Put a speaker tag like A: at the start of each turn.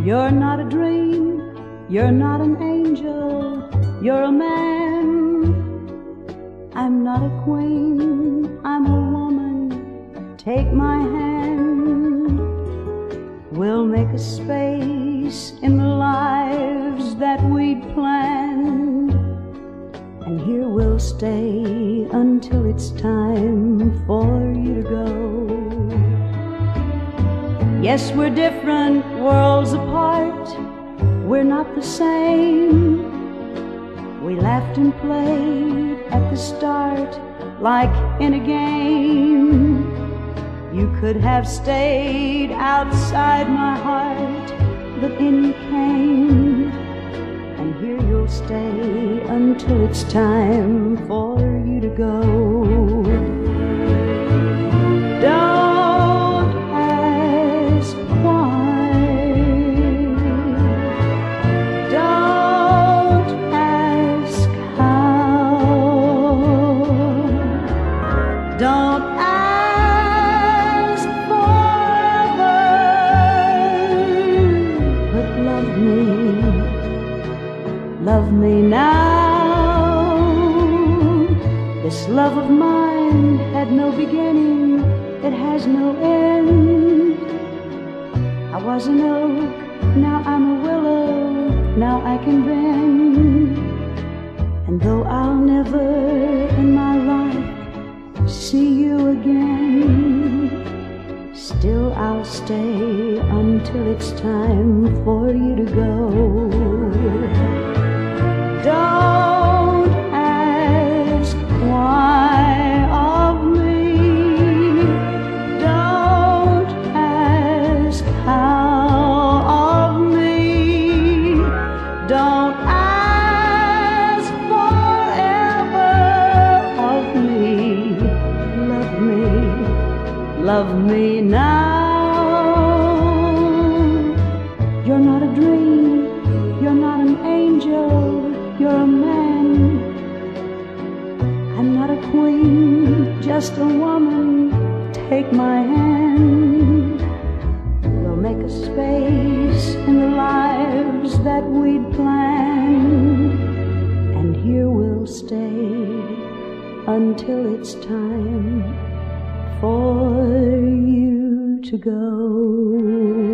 A: You're not a dream, you're not an angel, you're a man. I'm not a queen, I'm a woman, take my hand. We'll make a space in the lives that we'd planned, and here we'll stay until it's time for you to go. Yes, we're different worlds apart, we're not the same. We laughed and played at the start like in a game. You could have stayed outside my heart, but in you came, and here you'll stay until it's time for you to go. Don't ask why, don't ask how, don't ask forever, but love me now. This love of mine had no beginning, it has no end. I was an oak, now I'm a willow, now I can bend. And though I'll never in my life see you again, still I'll stay until it's time for you to go. Don't ask why of me, don't ask how of me, don't ask forever of me. Love me now. You're not a dream, you're not an angel, you're a man. I'm not a queen, just a woman, take my hand. We'll make a space in the lives that we'd planned, and here we'll stay until it's time for you to go.